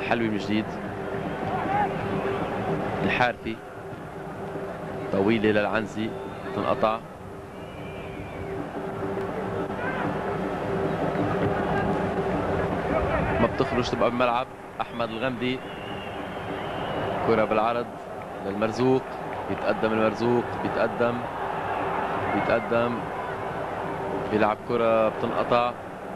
الحلوي من جديد. الحارثي طويلة للعنزي تنقطع. ما بتخرج تبقى بالملعب. أحمد الغمدي كرة بالعرض للمرزوق. بيتقدم المرزوق بيتقدم بيلعب كرة بتنقطع.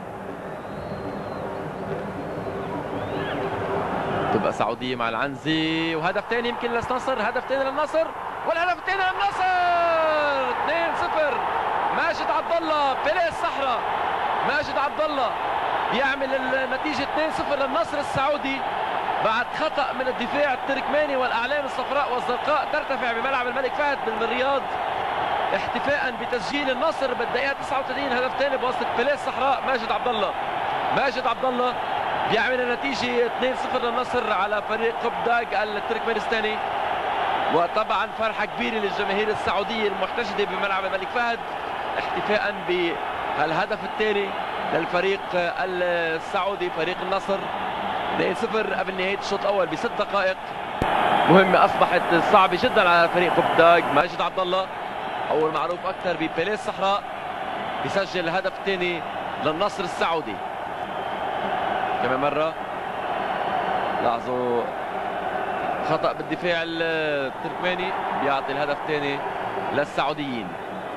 تبقى سعودية مع العنزي وهدف ثاني يمكن للنصر. هدف ثاني للنصر والهدف الثاني للنصر 2-0. ماجد عبد الله بيليه الصحراء. ماجد عبد الله بيعمل النتيجة 2-0 للنصر السعودي بعد خطأ من الدفاع التركماني. والأعلام الصفراء والزرقاء ترتفع بملعب الملك فهد بالرياض احتفاء بتسجيل النصر بالدقيقة 39. هدف ثاني بواسطة بيليه الصحراء ماجد عبد الله. ماجد عبد الله بيعمل النتيجة 2-0 للنصر على فريق قبداق التركمانستاني. وطبعا فرحة كبيرة للجماهير السعودية المحتشدة بملعب الملك فهد احتفاء بهالهدف الثاني للفريق السعودي فريق النصر. 2-0 قبل نهاية الشوط الأول ب6 دقائق. مهمة أصبحت صعبة جدا على فريق قبداق. ماجد عبد الله أو المعروف أكثر ببيليه الصحراء بيسجل الهدف الثاني للنصر السعودي. كمان مرة لاحظوا خطأ بالدفاع التركماني بيعطي الهدف الثاني للسعوديين.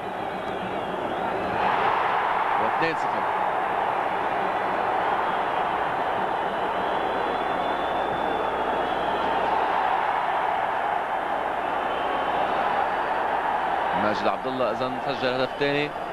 و2-0. ماجد عبد الله اذا سجل الهدف الثاني.